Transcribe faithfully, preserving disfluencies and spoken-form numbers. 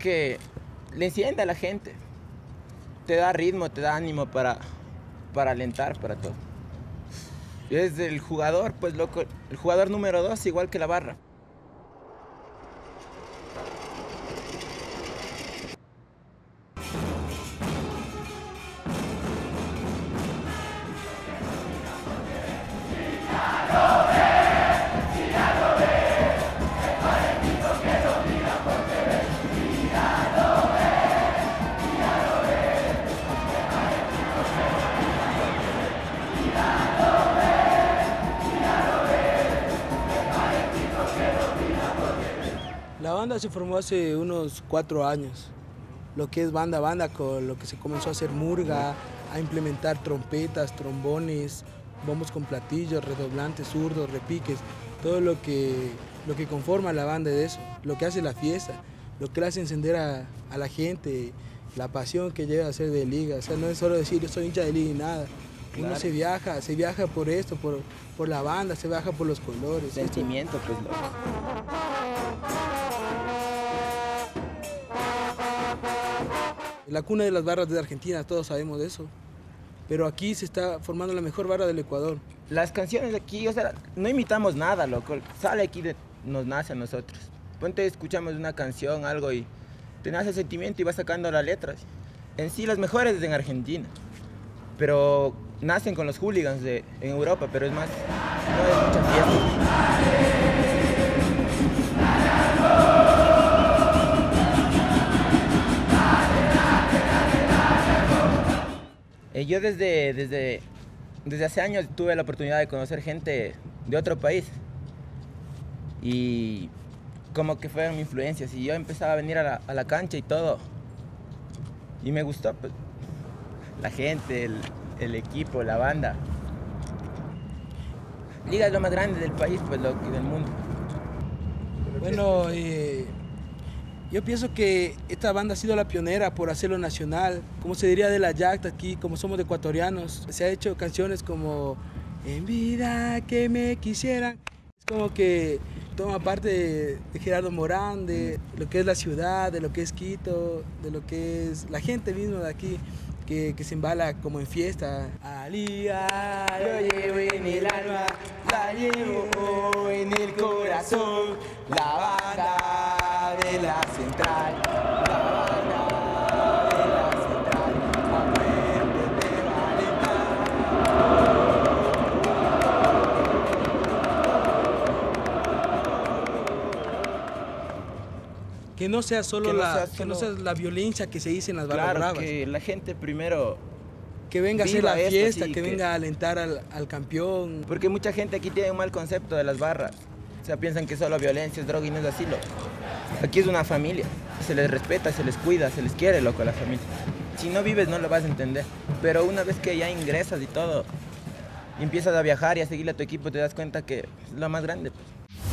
que le enciende a la gente. Te da ritmo, te da ánimo para, para alentar, para todo. Es el jugador, pues loco, el jugador número dos, igual que la barra. La banda se formó hace unos cuatro años. Lo que es banda, banda, con lo que se comenzó a hacer murga, a implementar trompetas, trombones, bombos con platillos, redoblantes, zurdos, repiques, todo lo que, lo que conforma la banda de eso, lo que hace la fiesta, lo que le hace encender a, a la gente, la pasión que llega a ser de liga. O sea, no es solo decir yo soy hincha de liga y nada. Uno Claro. se viaja, se viaja por esto, por, por la banda, se viaja por los colores. Sentimiento, pues loco. La cuna de las barras de Argentina, todos sabemos de eso. Pero aquí se está formando la mejor barra del Ecuador. Las canciones de aquí, o sea, no imitamos nada, loco. Sale aquí, de, nos nace a nosotros. Ponte, escuchamos una canción, algo y te nace el sentimiento y vas sacando las letras. En sí, las mejores es en Argentina. Pero nacen con los hooligans de, en Europa, pero es más, no es mucha fiesta. Eh, yo desde, desde, desde hace años tuve la oportunidad de conocer gente de otro país y como que fueron influencias y yo empezaba a venir a la, a la cancha y todo y me gustó pues, la gente, el, el equipo, la banda. Liga es lo más grande del país, pues lo del mundo. Bueno, eh, yo pienso que esta banda ha sido la pionera por hacerlo nacional, como se diría de la yacta aquí, como somos ecuatorianos. Se ha hecho canciones como En vida que me quisieran. Es como que toma parte de, de Gerardo Morán, de lo que es la ciudad, de lo que es Quito, de lo que es la gente misma de aquí, que, que se embala como en fiesta. Alía, lo llevo en el alma, la llevo en el corazón, la banda de la central, la banda de la central, acuérdate de Valentín. Que no sea solo, Que no la, sea que no sea solo- la violencia que se dice en las barras Claro, bravas. que la gente primero, Que venga a hacer viva la esto, fiesta, sí, que, que- venga a alentar al, al campeón. porque mucha gente aquí tiene un mal concepto de las barras. O sea, piensan que solo violencia es droga y no es así, loco. Aquí es una familia. Se les respeta, se les cuida, se les quiere, loco, a la familia. Si no vives no lo vas a entender. Pero una vez que ya ingresas y todo, y empiezas a viajar y a seguirle a tu equipo, te das cuenta que es lo más grande, pues.